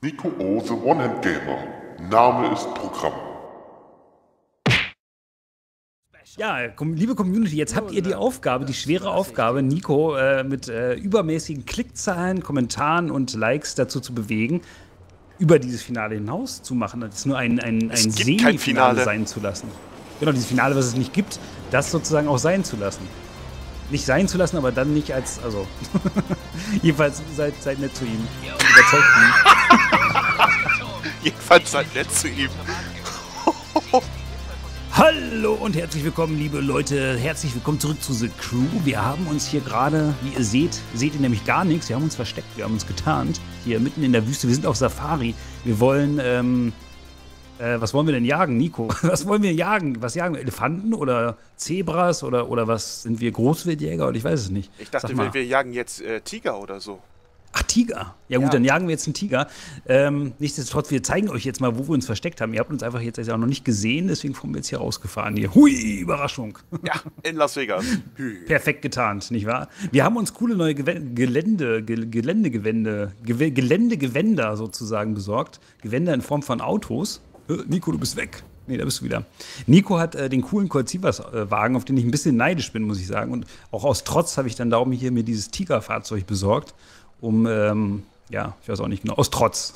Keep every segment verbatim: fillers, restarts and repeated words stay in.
Nico O, The One-Hand Gamer. Name ist Programm. Ja, liebe Community, jetzt habt ihr die Aufgabe, die schwere Aufgabe, Nico äh, mit äh, übermäßigen Klickzahlen, Kommentaren und Likes dazu zu bewegen, über dieses Finale hinaus zu machen. Das ist nur ein, ein, ein Semi-Finale sein zu lassen. Genau, dieses Finale, was es nicht gibt, das sozusagen auch sein zu lassen. Nicht sein zu lassen, aber dann nicht als, also, jedenfalls seid, seid nett zu ihm. Überzeugt ihn. Jedenfalls seid nett zu ihm. Hallo und herzlich willkommen, liebe Leute. Herzlich willkommen zurück zu The Crew. Wir haben uns hier gerade, wie ihr seht, seht ihr nämlich gar nichts. Wir haben uns versteckt, wir haben uns getarnt. Hier mitten in der Wüste. Wir sind auf Safari. Wir wollen, ähm, äh, was wollen wir denn jagen, Nico? Was wollen wir jagen? Was jagen wir? Elefanten oder Zebras oder, oder was? Sind wir Großwildjäger oder ich weiß es nicht. Ich dachte, wir, wir jagen jetzt äh, Tiger oder so. Ach, Tiger. Ja gut, ja. Dann jagen wir jetzt einen Tiger. Ähm, nichtsdestotrotz, wir zeigen euch jetzt mal, wo wir uns versteckt haben. Ihr habt uns einfach jetzt auch noch nicht gesehen, deswegen kommen wir jetzt hier rausgefahren. Hier. Hui, Überraschung. Ja, in Las Vegas. Perfekt getarnt, nicht wahr? Wir haben uns coole neue Gew Gelände, Ge Geländegewände, Ge Geländegewänder sozusagen besorgt. Gewänder in Form von Autos. Äh, Nico, du bist weg. Nee, da bist du wieder. Nico hat äh, den coolen Colt Sievers-Wagen, auf den ich ein bisschen neidisch bin, muss ich sagen. Und auch aus Trotz habe ich dann darum hier mir dieses Tiger-Fahrzeug besorgt. Um, ähm, ja, ich weiß auch nicht genau, aus Trotz.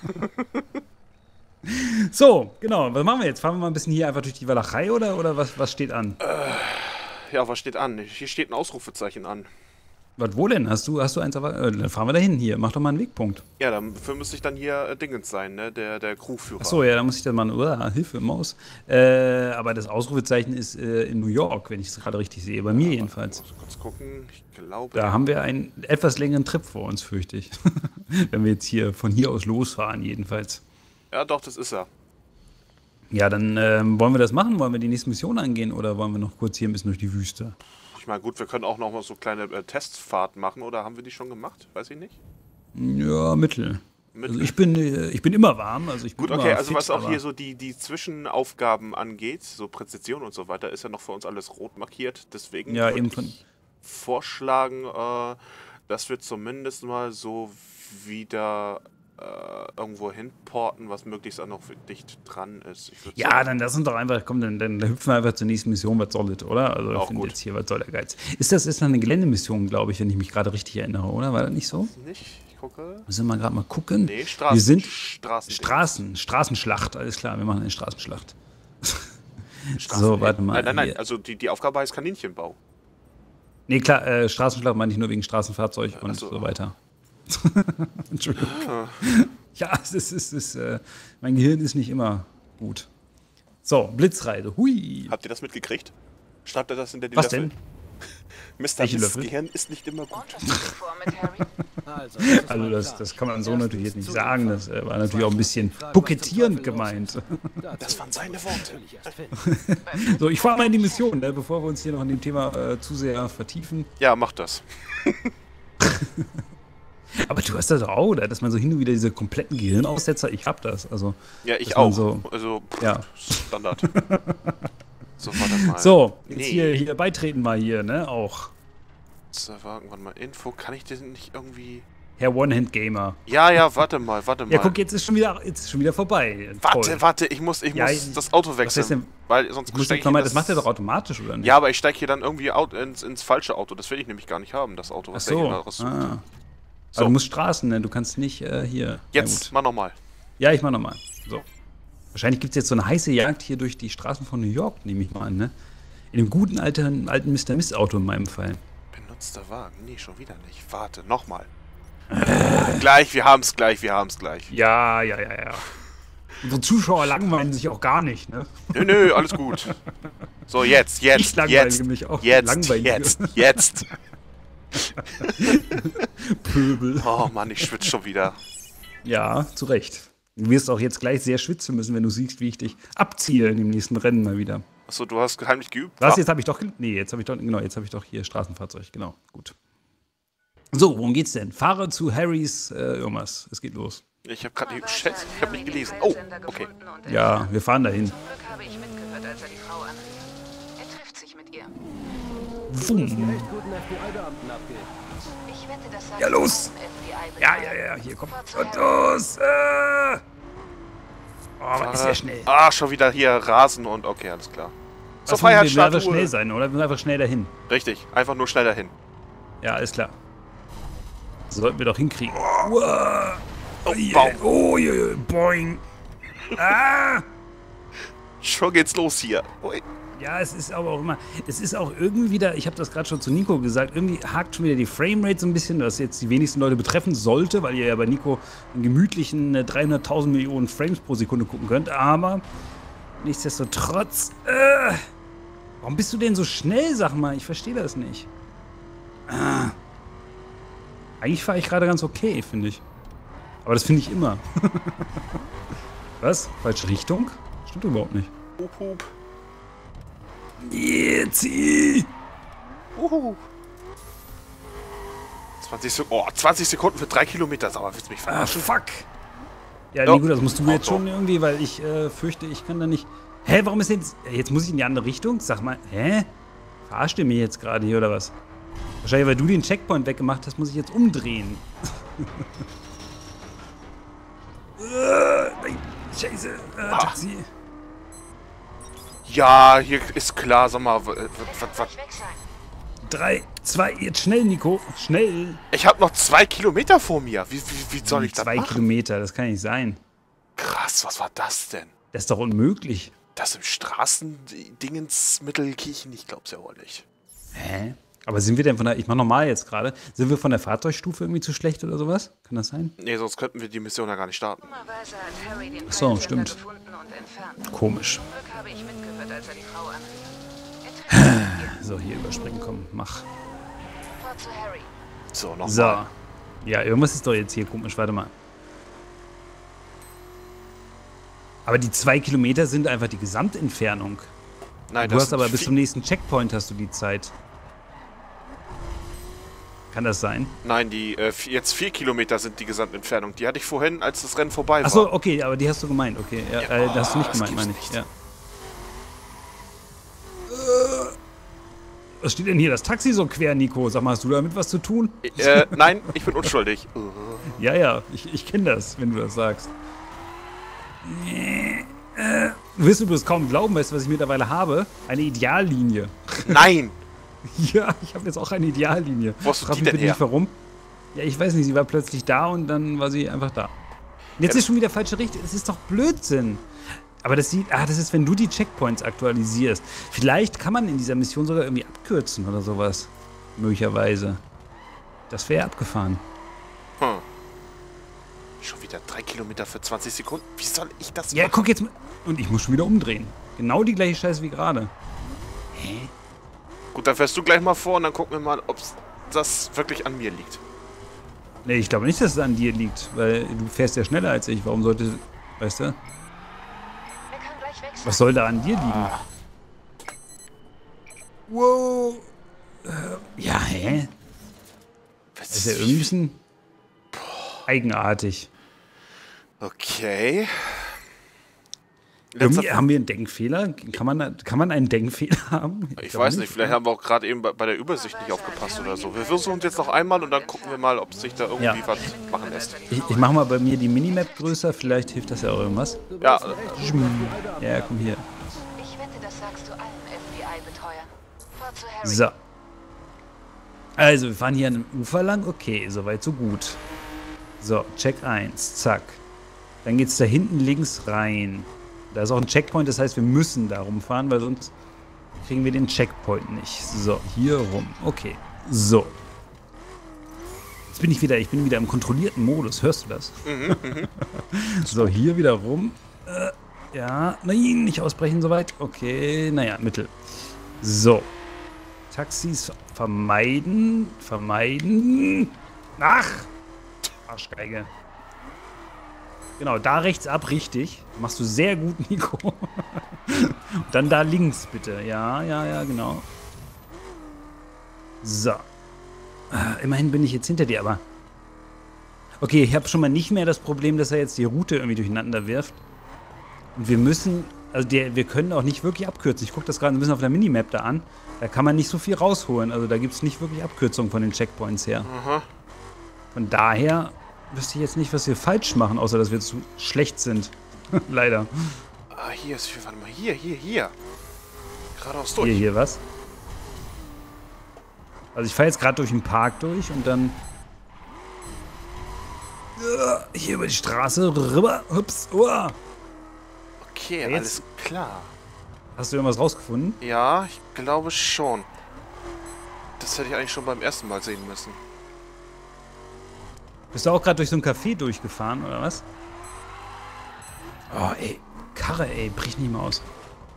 So, genau, was machen wir jetzt? Fahren wir mal ein bisschen hier einfach durch die Walachei oder, oder was, was steht an? Äh, ja, was steht an? Hier steht ein Ausrufezeichen an. Was, wo denn? Hast du, hast du eins, aber, äh, dann fahren wir dahin hier, mach doch mal einen Wegpunkt. Ja, dafür müsste ich dann hier äh, Dingens sein, ne, der, der Crewführer. Achso, ja, da muss ich dann mal, uh, Hilfe, Maus. Äh, aber das Ausrufezeichen ist äh, in New York, wenn ich es gerade richtig sehe, bei mir ja, jedenfalls. Ich muss kurz gucken, ich glaube... Da haben wir einen etwas längeren Trip vor uns, fürchte ich. Wenn wir jetzt hier, von hier aus losfahren, jedenfalls. Ja, doch, das ist er. Ja, dann ähm, wollen wir das machen? Wollen wir die nächste Mission angehen oder wollen wir noch kurz hier ein bisschen durch die Wüste? Ich meine, gut, wir können auch noch mal so kleine äh, Testfahrt machen, oder haben wir die schon gemacht? Weiß ich nicht. Ja, mittel. mittel. Also ich bin, äh, ich bin immer warm. Also ich bin gut, okay, immer also fit, was auch hier so die, die Zwischenaufgaben angeht, so Präzision und so weiter, ist ja noch für uns alles rot markiert. Deswegen ja, würde eben ich von vorschlagen, äh, dass wir zumindest mal so wieder... irgendwo hinporten, was möglichst auch noch dicht dran ist. Ich ja, sagen, dann lass uns doch einfach, komm, dann, dann hüpfen wir einfach zur nächsten Mission, was soll das, oder? Also auch ich finde gut. jetzt hier, was soll der Geiz? Ist das ist eine Geländemission, glaube ich, wenn ich mich gerade richtig erinnere, oder? War das nicht so? Nicht, ich gucke. Müssen wir gerade mal gucken. Nee, Straßen. Wir sind Straßen, Straßen, Straßenschlacht, alles klar, wir machen eine Straßenschlacht. Straßen So, warte mal. Nein, nein, nein, hier. also die, die Aufgabe heißt Kaninchenbau. Nee, klar, äh, Straßenschlacht meine ich nur wegen Straßenfahrzeug Ach und so. so weiter. Entschuldigung. Ah. Ja, es ist, es ist, äh, mein Gehirn ist nicht immer gut. So, Blitzreise. Hui. Habt ihr das mitgekriegt? Schreibt ihr das in der Was Löffel? denn? Mister Welche Miss Löffel? Gehirn ist nicht immer gut. Also das, das kann man so natürlich jetzt nicht sagen. Das äh, war natürlich auch ein bisschen bukettierend gemeint. Das waren seine Worte. So, ich fahre mal in die Mission, ne, bevor wir uns hier noch in dem Thema äh, zu sehr vertiefen. Ja, mach das. Aber du hast das auch, oder? Dass man so hin und wieder diese kompletten Gehirnaussetzer, ich hab das. Also, ja, ich auch. So, also, pff, ja. Standard. So, warte mal. So, jetzt nee. hier, hier beitreten mal hier, ne? Auch. So, warte mal. Info, kann ich den nicht irgendwie... Herr One-Hand-Gamer. Ja, ja, warte mal, warte mal. Ja, guck, jetzt ist schon wieder, jetzt ist schon wieder vorbei. Warte, Toll. warte, ich muss, ich Ja, muss das Auto wechseln. denn? Weil sonst Muss steig ich ich mal, in das macht er doch automatisch, oder nicht? Ja, aber ich steige hier dann irgendwie out ins, ins falsche Auto. Das will ich nämlich gar nicht haben, das Auto, was Ach so. der hier raussucht. Ah. So. Aber du musst Straßen, ne? Du kannst nicht äh, hier. Jetzt, mach nochmal. Ja, ich mach nochmal. So. Wahrscheinlich gibt es jetzt so eine heiße Jagd hier durch die Straßen von New York, nehme ich mal an, ne? In dem guten alten, alten Mister Mist-Auto in meinem Fall. Benutzter Wagen? Nee, schon wieder nicht. Warte, nochmal. Äh. Gleich, wir haben's gleich, wir haben's gleich. Ja, ja, ja, ja. Unsere Zuschauer langweilen sich auch gar nicht, ne? Nö, nö, alles gut. So, jetzt, jetzt, Ich langweile jetzt, mich auch. jetzt, Langweilige. jetzt, jetzt. Pöbel. Oh Mann, ich schwitze schon wieder. Ja, zu Recht. Du wirst auch jetzt gleich sehr schwitzen müssen, wenn du siehst, wie ich dich abziehe im nächsten Rennen mal wieder. Achso, du hast heimlich geübt? Was, jetzt habe ich doch, nee, jetzt habe ich doch, genau, jetzt habe ich doch hier Straßenfahrzeug, genau, gut. So, worum geht's denn? Fahre zu Harrys, äh, irgendwas, es geht los. Ich habe gerade nicht, Scheiße, ich habe nicht gelesen. Oh, okay. Ja, wir fahren dahin. Zum Glück habe ich mitgehört, als er die Frau anrief. Er trifft sich mit ihr. Wumm. Ich wette, das sagst Ja, du los. allen F B I Ja, Betreuern. ja, ja, hier, komm. Fahr zu Und Harry. los. Äh. Oh, was ist ja schnell. Ah, schon wieder hier Rasen und okay, alles klar. Zur Was, wir müssen einfach Freiheitsstatue. schnell sein, oder? Wir müssen einfach schnell dahin. Richtig, einfach nur schnell dahin. Ja, alles klar. Sollten wir doch hinkriegen. Uah. Oh, Yeah. Baum. Oh, yeah. Boing. Ah! Schon geht's los hier. Ui. Ja, es ist aber auch immer, es ist auch irgendwie wieder, ich habe das gerade schon zu Nico gesagt, irgendwie hakt schon wieder die Framerate so ein bisschen, was jetzt die wenigsten Leute betreffen sollte, weil ihr ja bei Nico in gemütlichen äh, dreihunderttausend Millionen Frames pro Sekunde gucken könnt, aber nichtsdestotrotz, äh, warum bist du denn so schnell, sag mal, ich verstehe das nicht. Ah. Eigentlich fahre ich gerade ganz okay, finde ich. Aber das finde ich immer. Was? Falsche Richtung? Stimmt überhaupt nicht. Hup, hup. Jetzt! Uhu. zwanzig, Sek oh, zwanzig Sekunden für drei Kilometer. Sag mal, willst du mich Ah, verarschen? fuck! Ja, Ja. nee, gut, das musst du Auch jetzt schon doch. irgendwie, weil ich äh, fürchte, ich kann da nicht. Hä, warum ist jetzt. Jetzt muss ich in die andere Richtung? Sag mal, hä? Verarscht ihr mich jetzt gerade hier oder was? Wahrscheinlich, weil du den Checkpoint weggemacht hast, muss ich jetzt umdrehen. äh, nein, Scheiße. Äh, Ah. Taxi. Ja, hier ist klar. Sag mal, was, Wird was, was? gleich weg sein. Drei, zwei, jetzt schnell, Nico. Schnell. Ich habe noch zwei Kilometer vor mir. Wie, wie, wie soll ich das Zwei machen? Kilometer, das kann nicht sein. Krass, was war das denn? Das ist doch unmöglich. Das im Straßendingens Mittelkirchen? Ich glaub's ja wohl nicht. Hä? Aber sind wir denn von der, ich mach nochmal jetzt gerade, sind wir von der Fahrzeugstufe irgendwie zu schlecht oder sowas? Kann das sein? Nee, sonst könnten wir die Mission ja gar nicht starten. Dummerweise hat Harry den So, Fallschirm stimmt. gefunden und entfernt. Komisch. Zum Glück habe ich mitgehört, als er die Frau anrief. Er trifft sich So, hier überspringen, komm, mach. hier. Fahr zu Harry. So, nochmal. So. Ja, irgendwas ist doch jetzt hier komisch, warte mal. Aber die zwei Kilometer sind einfach die Gesamtentfernung. Nein, Du das hast aber sind bis vi- zum nächsten Checkpoint hast du die Zeit. Kann das sein? Nein, die äh, vi- jetzt vier Kilometer sind die Gesamtentfernung. Die hatte ich vorhin, als das Rennen vorbei war. Achso, okay, aber die hast du gemeint, okay. Ja, Ja, äh, das hast du nicht das gemeint, gibt's meine ich. nicht. Ja. Äh, Was steht denn hier? Das Taxi so quer, Nico. Sag mal, hast du damit was zu tun? Äh, nein, ich bin unschuldig. Ja, ja, ich, ich kenne das, wenn du das sagst. Äh, du wirst übrigens kaum glauben, weißt du, was ich mittlerweile habe? Eine Ideallinie. Nein! Ja, ich habe jetzt auch eine Ideallinie. Wo hast du Frag die mich denn bitte her? nicht warum. Ja, ich weiß nicht, sie war plötzlich da und dann war sie einfach da. Und jetzt ist schon wieder falsche Richtung. Das ist doch Blödsinn. Aber das sieht, ah, das ist, wenn du die Checkpoints aktualisierst. Vielleicht kann man in dieser Mission sogar irgendwie abkürzen oder sowas. Möglicherweise. Das wäre abgefahren. Hm. Schon wieder drei Kilometer für zwanzig Sekunden? Wie soll ich das Ja, machen? guck jetzt mal. Und ich muss schon wieder umdrehen. Genau die gleiche Scheiße wie gerade. Hä? Gut, dann fährst du gleich mal vor und dann gucken wir mal, ob das wirklich an mir liegt. Nee, ich glaube nicht, dass es an dir liegt, weil du fährst ja schneller als ich. Warum sollte, weißt du? Er kann gleich weg sein. Was soll da an dir liegen? Wow. Äh, ja, hä? Das ist ja irgendwie ein bisschen eigenartig. Okay. Letzter Irgendwie haben wir einen Denkfehler? Kann man, da- kann man einen Denkfehler haben? Ich glaube weiß nicht, vielleicht haben wir auch gerade eben bei, bei der Übersicht nicht aufgepasst oder so. Wir versuchen uns jetzt noch einmal und dann gucken wir mal, ob sich da irgendwie Ja. was machen lässt. Ich, ich mache mal bei mir die Minimap größer, vielleicht hilft das ja auch irgendwas. Ja, äh, Ja, komm hier. Ich wette, das sagst du allen F B I-Betreuern. Fahr zu Harry. So. Also, wir fahren hier an einem Ufer lang. Okay, soweit, so gut. So, Check eins, zack. Dann geht's da hinten links rein. Da ist auch ein Checkpoint, das heißt, wir müssen da rumfahren, weil sonst kriegen wir den Checkpoint nicht. So, hier rum. Okay, so. Jetzt bin ich wieder, ich bin wieder im kontrollierten Modus. Hörst du das? So, hier wieder rum. Äh, ja, nein, nicht ausbrechen soweit. Okay, naja, Mittel. So. Taxis vermeiden, vermeiden. Ach! Arschgeige. Genau, da rechts ab, richtig. Machst du sehr gut, Nico. Und dann da links, bitte. Ja, ja, ja, genau. So. Ah, immerhin bin ich jetzt hinter dir, aber... Okay, ich habe schon mal nicht mehr das Problem, dass er jetzt die Route irgendwie durcheinander wirft. Und wir müssen... Also der, wir können auch nicht wirklich abkürzen. Ich gucke das gerade ein bisschen auf der Minimap da an. Da kann man nicht so viel rausholen. Also da gibt es nicht wirklich Abkürzungen von den Checkpoints her. aha. Von daher wüsste ich jetzt nicht, was wir falsch machen, außer dass wir zu schlecht sind. Leider. Ah, hier ist, warte mal, hier, hier, hier. Geradeaus durch. Hier, hier, was? Also ich fahre jetzt gerade durch den Park durch und dann äh, hier über die Straße rüber. Hups, uah. Okay, Ja, jetzt- alles klar. Hast du irgendwas rausgefunden? Ja, ich glaube schon. Das hätte ich eigentlich schon beim ersten Mal sehen müssen. Bist du auch gerade durch so ein Café durchgefahren, oder was? Oh, ey. Karre, ey. Brich nicht mal aus.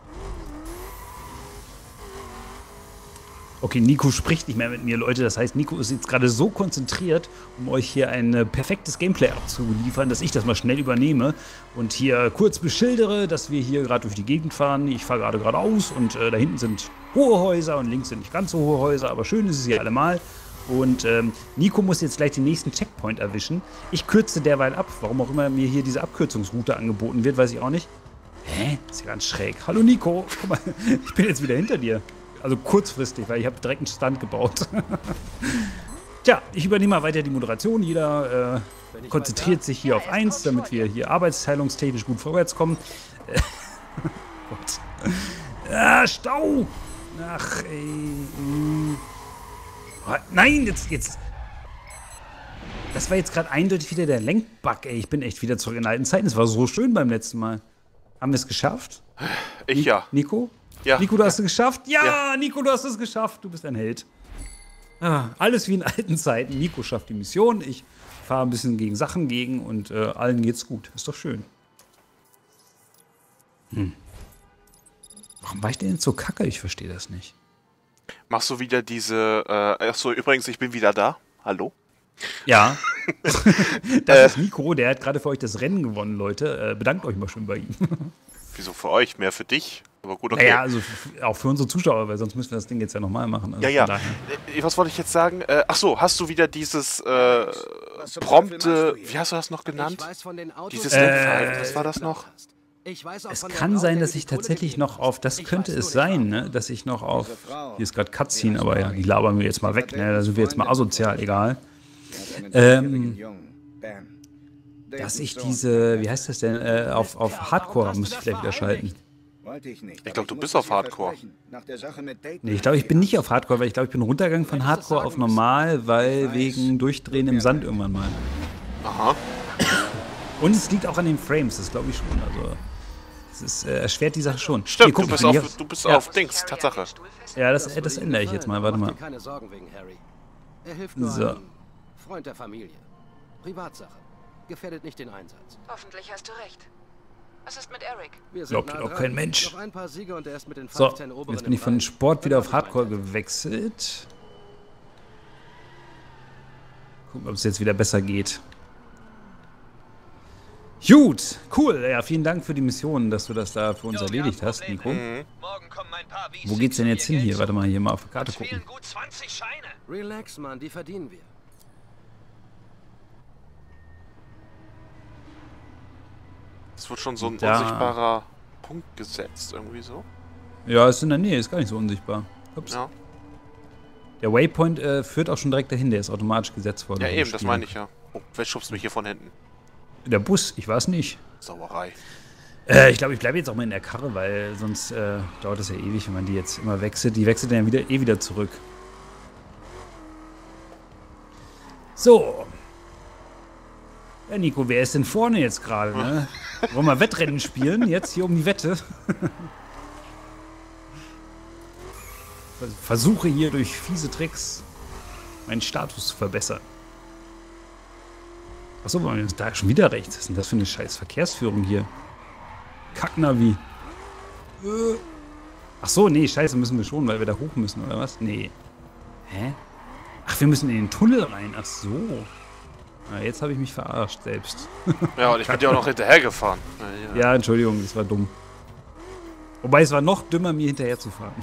Okay, Nico spricht nicht mehr mit mir, Leute. Das heißt, Nico ist jetzt gerade so konzentriert, um euch hier ein äh, perfektes Gameplay abzuliefern, dass ich das mal schnell übernehme und hier kurz beschildere, dass wir hier gerade durch die Gegend fahren. Ich fahre gerade geradeaus und äh, da hinten sind hohe Häuser und links sind nicht ganz so hohe Häuser, aber schön ist es hier allemal. Und ähm, Nico muss jetzt gleich den nächsten Checkpoint erwischen. Ich kürze derweil ab. Warum auch immer mir hier diese Abkürzungsroute angeboten wird, weiß ich auch nicht. Hä? Ist ja ganz schräg. Hallo Nico, guck mal, ich bin jetzt wieder hinter dir. Also kurzfristig, weil ich habe direkt einen Stand gebaut. Tja, ich übernehme mal weiter die Moderation. Jeder äh, konzentriert sich hier auf eins, damit wir hier arbeitsteilungstechnisch gut vorwärts kommen. Äh, Gott. Ah, Stau! Ach, ey. Mm. Oh, nein, jetzt, jetzt. Das war jetzt gerade eindeutig wieder der Lenkbug, ey. Ich bin echt wieder zurück in alten Zeiten. Es war so schön beim letzten Mal. Haben wir es geschafft? Ich Ni- ja. Nico? Ja. Nico, du hast es geschafft? Ja, Ja. Nico, du hast es geschafft. Du bist ein Held. Ah, alles wie in alten Zeiten. Nico schafft die Mission. Ich fahre ein bisschen gegen Sachen gegen und äh, allen geht's gut. Ist doch schön. Hm. Warum war ich denn jetzt so kacke? Ich verstehe das nicht. Machst du wieder diese, äh, achso, übrigens, ich bin wieder da. Hallo? Ja. Das ist Nico, der hat gerade für euch das Rennen gewonnen, Leute. Äh, bedankt euch mal schön bei ihm. Wieso für euch? Mehr für dich? Aber gut, okay. Naja, also f- auch für unsere Zuschauer, weil sonst müssen wir das Ding jetzt ja nochmal machen. Also Ja, ja. von daher. Äh, Was wollte ich jetzt sagen? Äh, ach so, hast du wieder dieses äh, prompte, wie hast du das noch genannt? Dieses Äh, Lenkverhalten, was war das noch? Es kann sein, dass ich tatsächlich noch auf, das könnte es sein, ne, dass ich noch auf, hier ist gerade Cutscene, aber ja, die labern wir jetzt mal weg, ne, da sind wir jetzt mal asozial, egal. Ähm, dass ich diese, wie heißt das denn, äh, auf, auf Hardcore muss ich vielleicht wieder schalten. Ich glaube, du bist auf Hardcore. Nee, ich glaube, ich bin nicht auf Hardcore, weil ich glaube, ich bin runtergegangen von Hardcore auf Normal, weil wegen Durchdrehen im Sand irgendwann mal. Aha. Und es liegt auch an den Frames, das glaube ich schon, also es ist, äh, erschwert die Sache schon. Stimmt, Hier, guck, du bist ich bin auf, hier- du bist Ja. auf Dings, Tatsache. Ja, das, äh, das ändere ich jetzt mal, warte mal. Mach dir keine Sorgen wegen Harry. Er hilft nur So. einem Freund der Familie. Privatsache. Gefährdet nicht den Einsatz. Hoffentlich hast du recht. Was ist mit Eric? Wir sind Glaubt nah doch dran. kein Mensch. Noch ein paar Siege und er ist mit den So, fünfzehn Oberen jetzt bin ich im von Rennen. Sport wieder auf Das Hardcore meinte gewechselt. Gucken, ob es jetzt wieder besser geht. Gut, cool. Ja, vielen Dank für die Mission, dass du das da für uns erledigt hast, Nico. Mhm. Morgen kommen ein paar V Wo geht's denn jetzt hin hier? Warte mal, hier mal auf die Karte Es fehlen gucken. gut zwanzig Scheine. Relax, Mann, die verdienen wir. Es wird schon so ein Da. unsichtbarer Punkt gesetzt, irgendwie so. Ja, ist in der Nähe, ist gar nicht so unsichtbar. Ups. Ja, Der Waypoint äh, führt auch schon direkt dahin, der ist automatisch gesetzt worden. ja auf dem eben, das Spiel. meine ich ja. Oh, wer schubst mich hier von hinten? Der Bus, ich weiß nicht. Sauerei. Äh, ich glaube, ich bleibe jetzt auch mal in der Karre, weil sonst äh, dauert es ja ewig, wenn man die jetzt immer wechselt. Die wechselt dann ja wieder, eh wieder zurück. So. Ja, Nico, wer ist denn vorne jetzt gerade? Ne? Wollen wir Wettrennen spielen? Jetzt hier um die Wette. Versuche hier durch fiese Tricks meinen Status zu verbessern. Achso, da schon wieder rechts. Was ist denn das für eine scheiß Verkehrsführung hier? Kacknavi. Äh. Ach so, nee, scheiße, müssen wir schon, weil wir da hoch müssen, oder was? Nee. Hä? Ach, wir müssen in den Tunnel rein. Ach so. Na, jetzt habe ich mich verarscht selbst. Ja, und ich bin dir auch noch hinterhergefahren. Ja, Ja, Entschuldigung, das war dumm. Wobei es war noch dümmer, mir hinterher zu fahren.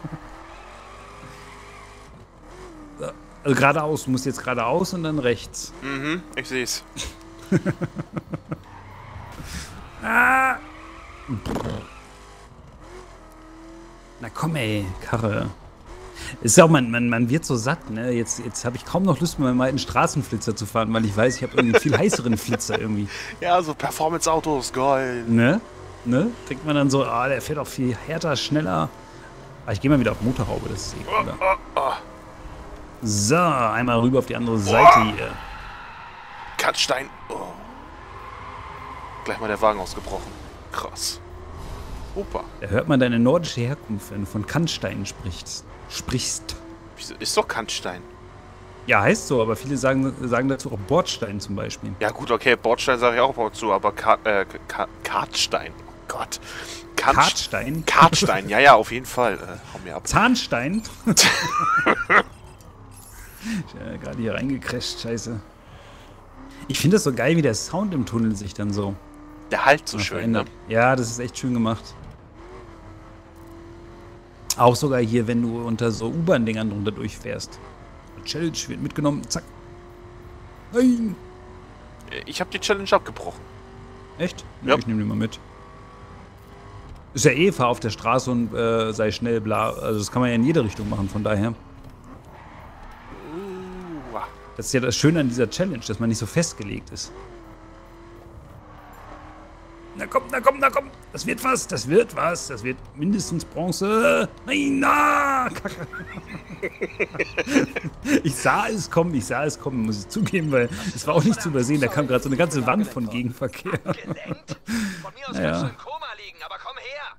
So, also geradeaus, du musst jetzt geradeaus und dann rechts. Mhm, ich seh's. Ah! Na komm ey, Karre. Ist ja auch, man, man, man wird so satt, ne? Jetzt, jetzt habe ich kaum noch Lust, mit meinem alten Straßenflitzer zu fahren, weil ich weiß, ich habe irgendwie einen viel heißeren Flitzer irgendwie. Ja, so Performance-Autos, geil. Ne? Ne? Denkt man dann so, ah, der fährt auch viel härter, schneller. Ah, ich gehe mal wieder auf Motorhaube, das ist eh cooler. Oh, oh, oh. So, einmal rüber auf die andere Seite Oh. hier. Kannstein. Oh. Gleich mal der Wagen ausgebrochen. Krass. Opa. Da hört man deine nordische Herkunft, wenn du von Kannstein sprichst. Sprichst. Wieso- Ist doch Kannstein. Ja, heißt so, aber viele sagen, sagen dazu auch Bordstein zum Beispiel. Ja gut, okay, Bordstein sage ich auch mal zu, aber Ka äh, Ka Kartstein. Oh Gott. Kannst- Kartstein? Kartstein, ja, ja, auf jeden Fall. Äh, hau mir ab. Zahnstein? Ich bin ja gerade hier reingecrasht, scheiße. Ich finde das so geil, wie der Sound im Tunnel sich dann so Der halt so schön, ne? verändert. Ja, das ist echt schön gemacht. Auch sogar hier, wenn du unter so U-Bahn-Dingern drunter durchfährst. Challenge wird mitgenommen, zack. Nein! Ich habe die Challenge abgebrochen. Echt? Ja. Ich nehme die mal mit. Ist ja eh, fahr auf der Straße und äh, sei schnell, bla. Also das kann man ja in jede Richtung machen, von daher. Uah. Das ist ja das Schöne an dieser Challenge, dass man nicht so festgelegt ist. Na komm, na komm, na komm. Das wird was, das wird was. Das wird mindestens Bronze. Nein, na, Kacke. Ich sah es kommen, ich sah es kommen, muss ich zugeben, weil es war auch nicht zu übersehen. Da kam gerade so eine ganze Wand von Gegenverkehr. Gelenkt? Von mir aus Naja. kannst du im Koma liegen, aber komm her.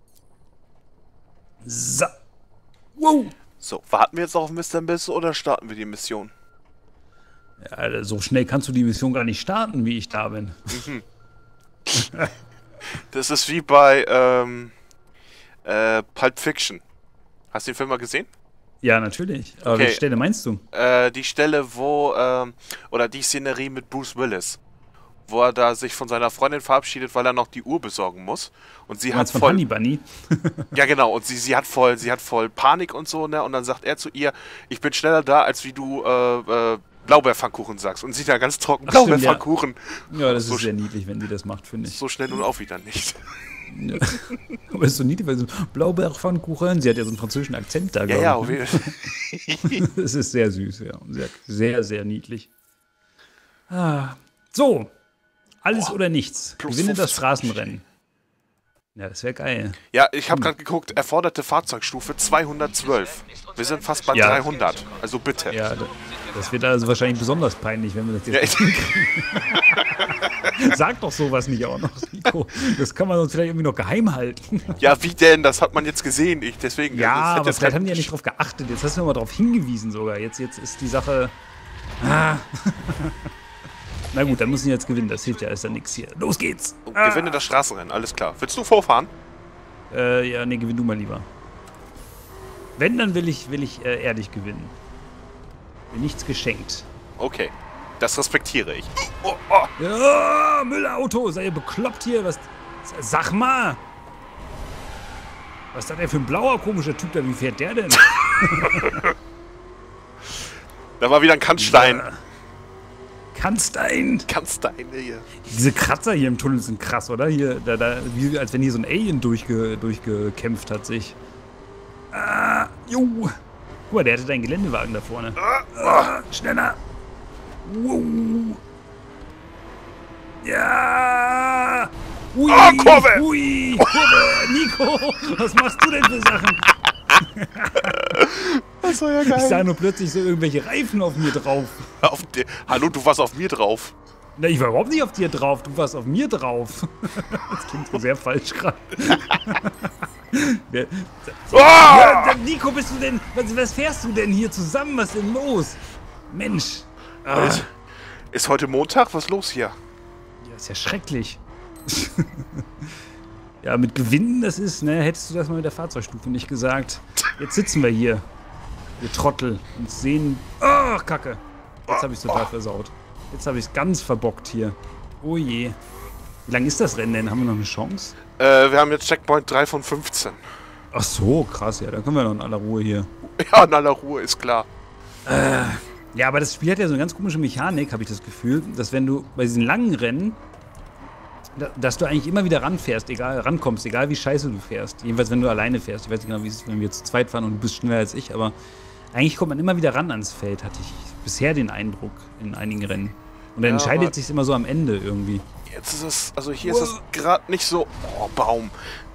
So. Wow. So, warten wir jetzt auf Mister Biss oder starten wir die Mission? Ja, so schnell kannst du die Mission gar nicht starten, wie ich da bin. Das ist wie bei ähm, äh, Pulp Fiction. Hast du den Film mal gesehen? Ja, natürlich. Aber Okay. welche Stelle meinst du? Äh, die Stelle, wo, ähm, oder die Szenerie mit Bruce Willis, wo er da sich von seiner Freundin verabschiedet, weil er noch die Uhr besorgen muss. Und sie Du hat meinst von voll, Honey Bunny? ja genau, und sie, sie hat voll, sie hat voll Panik und so, ne? Und dann sagt er zu ihr, ich bin schneller da, als wie du äh, äh, Blaubeerpfannkuchen sagst. Und sie da ganz trocken, Ach, stimmt, ja. Blaubeerpfannkuchen. Ja, das So ist sehr niedlich, wenn sie das macht, finde ich. So schnell nun auch wieder nicht. Ja. Aber es ist so niedlich, weil so Blaubeerpfannkuchen, sie hat ja so einen französischen Akzent da, Ja, ja, glaube auf ich. jeden Ne? Das ist sehr süß, ja. Sehr, sehr, sehr niedlich. Ah. So. Alles oder nichts. plus Gewinne das fünfzig. Straßenrennen. Ja, das wäre geil. Ja, ich habe gerade geguckt, erforderte Fahrzeugstufe zweihundertzwölf. Wir sind fast bei Ja. dreihundert. Also bitte. Ja, da- das wird also wahrscheinlich besonders peinlich, wenn wir das Ja, jetzt ich, Sag doch sowas nicht auch noch, Nico. Das kann man sonst vielleicht irgendwie noch geheim halten. ja, wie denn? Das hat man jetzt gesehen. Ich, deswegen. Ja, das hätte aber jetzt vielleicht kein- haben die ja nicht drauf geachtet. Jetzt hast du mal drauf hingewiesen sogar. Jetzt, jetzt ist die Sache... Ah. Na gut, dann müssen die jetzt gewinnen. Das hilft ja erst ja nichts hier. Los geht's! Oh, gewinne das Straßenrennen, alles klar. Willst du vorfahren? Äh, ja, nee, gewinn du mal lieber. Wenn, dann will ich, will ich äh, ehrlich gewinnen. Mir nichts geschenkt. Okay. Das respektiere ich. Oh, oh. Ja, Müllauto! Seid ihr bekloppt hier? Was... Sag mal! Was ist das denn für ein blauer, komischer Typ da? Wie fährt der denn? Da war wieder ein Kannstein. Kannstein! Kannstein hier. Diese Kratzer hier im Tunnel sind krass, oder? Hier, da, da, wie, als wenn hier so ein Alien durchge, durchgekämpft hat sich. Ah, jo. Guck mal, der hatte deinen Geländewagen da vorne. Ah, schneller. Wow. Ja. Ui, Ah, Kurve. Ui, Kurve. Nico, was machst du denn für Sachen? Das war ja Ich geil. sah nur plötzlich so irgendwelche Reifen auf mir drauf. Auf die, hallo, du warst auf mir drauf. Na, ich war überhaupt nicht auf dir drauf, du warst auf mir drauf. Das klingt so sehr falsch gerade. Wer- Ah! Ja, Nico, bist du denn. Was, was fährst du denn hier zusammen? Was ist denn los? Mensch. Ah, Ist, ist heute Montag? Was ist los hier? ja, ist ja schrecklich. Ja, mit Gewinnen, das ist, ne, hättest du das mal mit der Fahrzeugstufe nicht gesagt. Jetzt sitzen wir hier. Wir Trottel. Und sehen. Oh, Kacke. Jetzt habe ich es total versaut. Jetzt habe ich es ganz verbockt hier. Oh je. Wie lang ist das Rennen denn? Haben wir noch eine Chance? Äh, wir haben jetzt Checkpoint drei von fünfzehn. Ach so, krass, ja. Dann können wir noch in aller Ruhe hier. Ja, in aller Ruhe, ist klar. Ja, aber das Spiel hat ja so eine ganz komische Mechanik, habe ich das Gefühl, dass wenn du bei diesen langen Rennen, da, dass du eigentlich immer wieder ranfährst, egal, rankommst, egal wie scheiße du fährst. Jedenfalls, wenn du alleine fährst. Ich weiß nicht genau, wie es ist, wenn wir zu zweit fahren und du bist schneller als ich, aber Eigentlich kommt man immer wieder ran ans Feld, hatte ich bisher den Eindruck in einigen Rennen. Und dann Ja, entscheidet aber- sich immer so am Ende irgendwie. Jetzt ist es, also hier ist es gerade nicht so. Oh, Baum.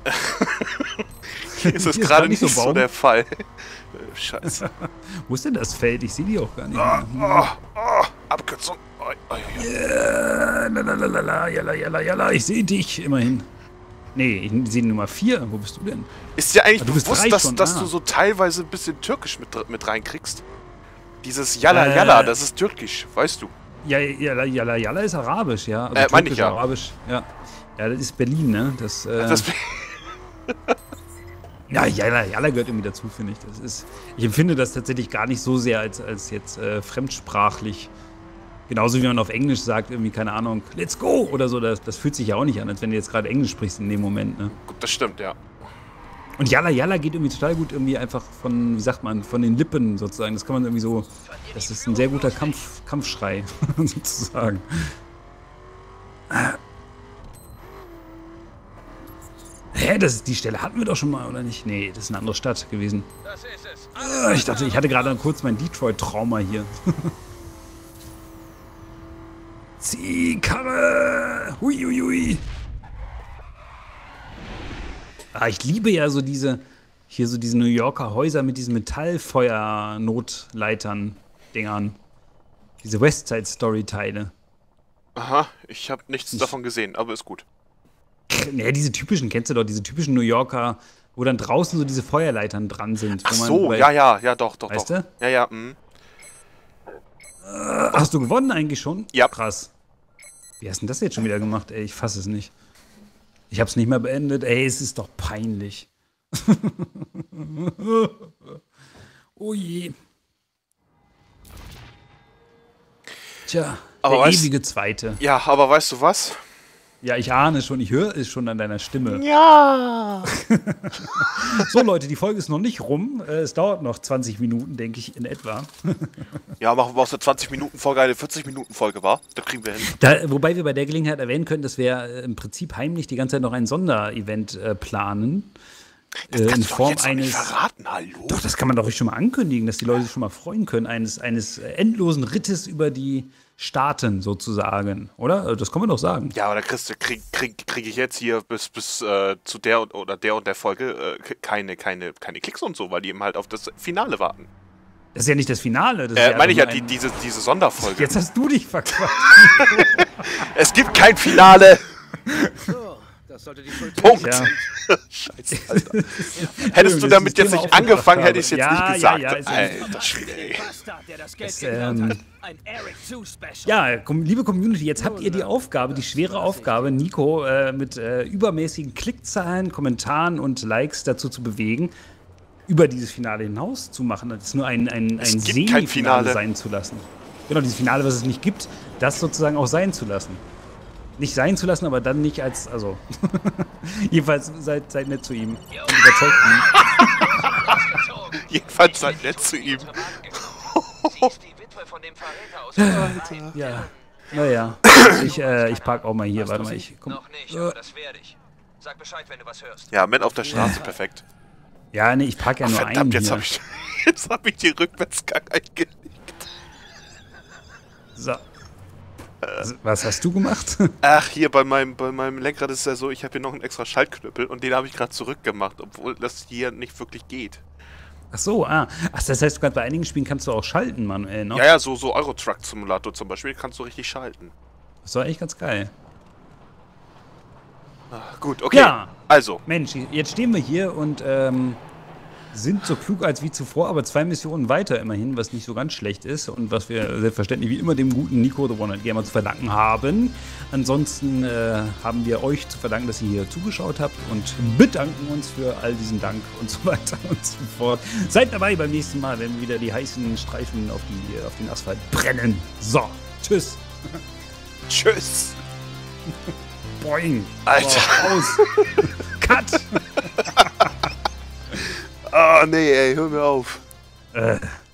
Hier ist es Hier ist gerade grad nicht nicht so so Baum. der Fall. Äh, Scheiße. Wo ist denn das Feld? Ich sehe die auch gar nicht Ah, mehr. ah, ah, Abkürzung. Oi, oi, oi. Ja, lalalala, jalla, jalla, jalla, ich sehe dich immerhin. Nee, ich sehe Nummer vier. Wo bist du denn? Ist dir eigentlich Ah, du bist bewusst, drei dass, schon, dass ah. du so teilweise ein bisschen Türkisch mit, mit reinkriegst? Dieses Yalla Äh. Yalla, das ist türkisch, weißt du. Ja, jalla, jalla, jalla ist arabisch, ja. Also Äh, meine ich türkisch, ja. Arabisch, ja. Ja, das ist Berlin, ne? Das, äh, Das, ja, jalla, jalla gehört irgendwie dazu, finde ich. Das ist, ich empfinde das tatsächlich gar nicht so sehr als, als jetzt äh, fremdsprachlich. Genauso wie man auf Englisch sagt, irgendwie, keine Ahnung, let's go oder so. Das, das fühlt sich ja auch nicht an, als wenn du jetzt gerade Englisch sprichst in dem Moment, ne? gut, das stimmt, ja. Und Yalla Yalla geht irgendwie total gut irgendwie einfach von, wie sagt man, von den Lippen sozusagen. Das kann man irgendwie so, das ist ein sehr guter Kampf, Kampfschrei sozusagen. Hä, das ist, die Stelle hatten wir doch schon mal, oder nicht? Nee, das ist eine andere Stadt gewesen. Das ist es. Ah, ich dachte, ich hatte gerade kurz mein Detroit-Trauma hier. Zieh, Karre! Hui, hui, hui. Ah, ich liebe ja so diese, hier so diese New Yorker Häuser mit diesen Metallfeuer-Notleitern-Dingern. Diese Westside-Story-Teile. Aha, ich habe nichts davon gesehen, aber ist gut. Ja, diese typischen, kennst du doch, diese typischen New Yorker, wo dann draußen so diese Feuerleitern dran sind. Ach wo man so, bei- ja, ja, ja, doch, doch, Weißt doch. du? Ja, ja, mh. Hast du gewonnen eigentlich schon? Ja. Krass. Wie hast du denn das jetzt schon wieder gemacht, ey? Ich fasse es nicht. Ich hab's nicht mehr beendet. Ey, es ist doch peinlich. Oh je. Tja, Aber der weißt- ewige Zweite. Ja, aber weißt du was? Ja, ich ahne schon, ich höre es schon an deiner Stimme. Ja. So, Leute, die Folge ist noch nicht rum. Äh, Es dauert noch zwanzig Minuten, denke ich, in etwa. Ja, machen wir aus der zwanzig-Minuten-Folge eine vierzig-Minuten-Folge, war? Das kriegen wir hin. Da, wobei wir bei der Gelegenheit erwähnen können, dass wir äh, im Prinzip heimlich die ganze Zeit noch ein Sonderevent äh, planen. Das Äh, in kannst du doch Form jetzt noch nicht eines. verraten, hallo? Doch, das kann man doch ruhig schon mal ankündigen, dass die Leute sich schon mal freuen können. Eines, eines äh, endlosen Rittes über die Staaten sozusagen, oder? Also das kann man doch sagen. Ja, aber da kriegst du, krieg, krieg, krieg ich jetzt hier bis, bis äh, zu der und, oder der und der Folge äh, keine, keine, keine Klicks und so, weil die eben halt auf das Finale warten. Das ist ja nicht das Finale. Das ist Äh, meine ich ja, einfach die, nur ein- diese, diese Sonderfolge. Jetzt hast du dich verquatscht. Es gibt kein Finale! So, das sollte die Schuld Punkt. Ja. Scheiße, Alter. Hättest du damit jetzt nicht angefangen, hätte ich es jetzt Ja, nicht ja, gesagt. ja, ist ja nicht- Alter Schwede, ey. Bastard, der das Geld Das, geklaut ähm, hat. Ein Eric Sue Special. Ja, kom- liebe Community, jetzt habt ihr die Aufgabe, die schwere Aufgabe, Nico äh, mit äh, übermäßigen Klickzahlen, Kommentaren und Likes dazu zu bewegen, über dieses Finale hinaus zu machen. Das ist nur ein, ein, ein Es gibt kein Semifinale Finale. sein zu lassen. Genau, dieses Finale, was es nicht gibt, das sozusagen auch sein zu lassen. Nicht sein zu lassen, aber dann nicht als, also, jedenfalls seid, seid nett zu ihm. Und überzeugt ihn. Jedenfalls seid nett zu ihm. Sie ist die Witwe von dem Verräter aus Alter. Ja, naja, ich, äh, ich park auch mal hier, warte mal, ich komm. Noch nicht, aber das werde ich. Sag Bescheid, wenn du was hörst. Ja, Männer auf der Straße, perfekt. Ja, nee, ich park ja Ach, nur verdammt, einen jetzt hier. habe ich, jetzt hab ich die Rückwärtsgang eingelegt. So. Was hast du gemacht? Ach, hier bei meinem, bei meinem Lenkrad ist es ja so, ich habe hier noch einen extra Schaltknüppel und den habe ich gerade zurückgemacht, obwohl das hier nicht wirklich geht. Ach so, ah. Ach, das heißt, du kannst bei einigen Spielen kannst du auch schalten manuell, ne? Ja, ja, so, so Euro-Truck-Simulator zum Beispiel kannst du richtig schalten. Das war echt ganz geil. Ach, gut, okay. Ja. Also, Mensch, jetzt stehen wir hier und ähm, sind so klug als wie zuvor, aber zwei Missionen weiter immerhin, was nicht so ganz schlecht ist und was wir selbstverständlich wie immer dem guten Nico the hundert Gamer zu verdanken haben. Ansonsten äh, haben wir euch zu verdanken, dass ihr hier zugeschaut habt und bedanken uns für all diesen Dank und so weiter und so fort. Seid dabei beim nächsten Mal, wenn wieder die heißen Streifen auf, die, auf den Asphalt brennen. So, tschüss. tschüss. Boing. Alter. So, aus. Cut. Ah, nee, ey, hör mir auf. Äh.